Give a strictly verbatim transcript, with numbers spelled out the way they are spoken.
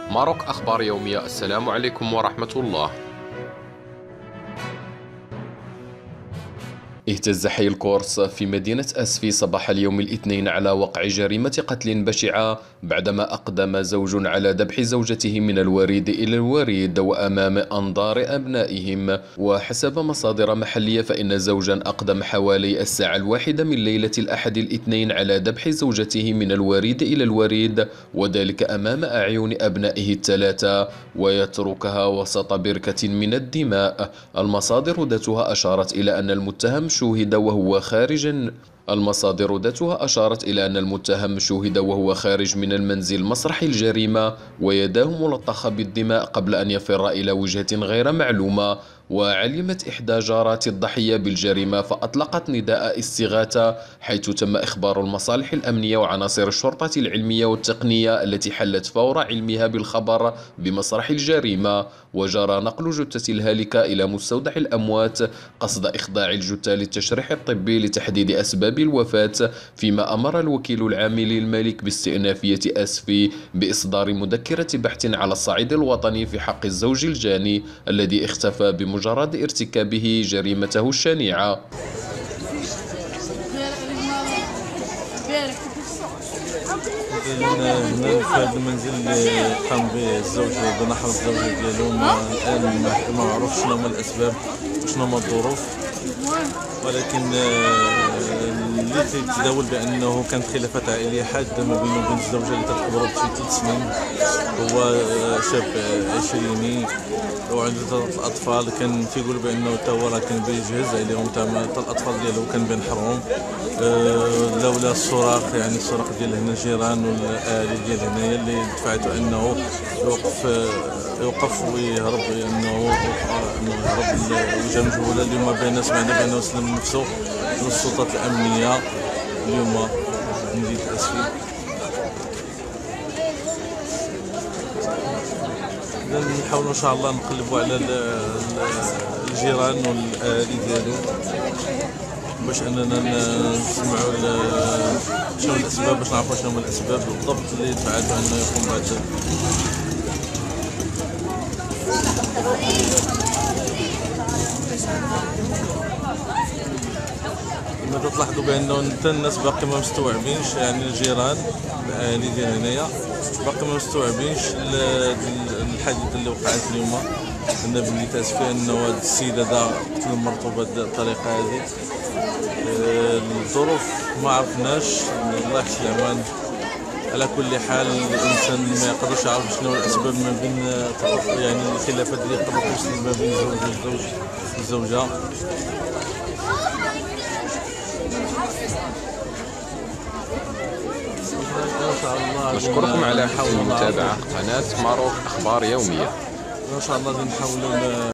ماروك أخبار يومية. السلام عليكم ورحمة الله. اهتز حي الكورس في مدينة أسفي صباح اليوم الاثنين على وقع جريمة قتل بشعة بعدما أقدم زوج على ذبح زوجته من الوريد إلى الوريد وأمام أنظار أبنائهم. وحسب مصادر محلية فإن زوجا أقدم حوالي الساعة الواحدة من ليلة الأحد الاثنين على ذبح زوجته من الوريد إلى الوريد، وذلك أمام أعين أبنائه الثلاثة، ويتركها وسط بركة من الدماء. المصادر ذاتها أشارت إلى أن المتهم شوهد وهو خارج المصادر ذاتها أشارت إلى أن المتهم شوهد وهو خارج من المنزل مسرح الجريمة ويداه ملطخة بالدماء قبل أن يفر إلى وجهة غير معلومة. وعلمت إحدى جارات الضحية بالجريمة فأطلقت نداء استغاثة، حيث تم إخبار المصالح الأمنية وعناصر الشرطة العلمية والتقنية التي حلت فور علمها بالخبر بمسرح الجريمة. وجرى نقل جثة الهالكة إلى مستودع الأموات قصد إخضاع الجثة للتشريح الطبي لتحديد أسباب الوفاة، فيما أمر الوكيل العام للملك باستئنافية أسفي بإصدار مذكرة بحث على الصعيد الوطني في حق الزوج الجاني الذي اختفى بمجرد ارتكابه جريمته الشنيعة. في هذا المنزل اللي قام به الزوج بنحر الزوجة ديالو، الآن ما معروف شنو هما الأسباب وشنو هما الظروف، ولكن اللي تيتداول بأنه كانت خلافات عائلية حادة ما بينه وبين الزوجة اللي تكبر بشي ثلاث سنين. هو شاب عشريني وعنده ثلاث أطفال، كان تيقول بأنه تا هو راه كان بيجهز عليهم، تا الأطفال ديالو كان بينحرهم لولا الصراخ، يعني الصراخ ديال هنا الجيران والأهالي ديال هنايا اللي دفعته أنه يوقف يوقف ويهرب، انه انه يهرب وجا مجهوله. اليوم بين سمعنا بانه سلم نفسه من السلطات الامنيه اليوم في مدينه اسفي. نحاولوا ان شاء الله نقلبوا على الجيران والاهالي ديالو باش اننا نسمعوا شنو الاسباب، باش نعرفوا شنو هما الاسباب بالضبط اللي دفعته انه يقوم بهذا. كما تلاحظوا بانه حتى الناس باقي ما مستوعبينش، يعني الجيران الاهالي ديال هنايا باقي ما مستوعبينش الحادثه اللي وقعت اليوم. كنا بلي تاسفين انه هاد السيده دا قتل مرته بهذه الطريقه هذه. الظروف ما عرفناش، الله يحسن العوان. على كل حال الانسان ما يقدرش يعرف شنو الاسباب ما بين يعني الخلافات اللي يقدر توصل ما بين الزوج والزوج الزوجه. نشكركم على حسن متابعة قناة ماروك أخبار يومية. ان شاء الله نحاولوا